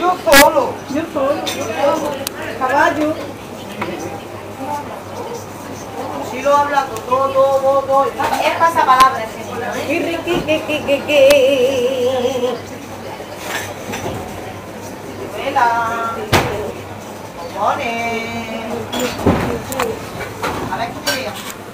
Yo solo. Yo solo. Caballo. Si lo hablando, todo. Es pasapalabra ese niño, Vela. Bombones. A ver qué te digo.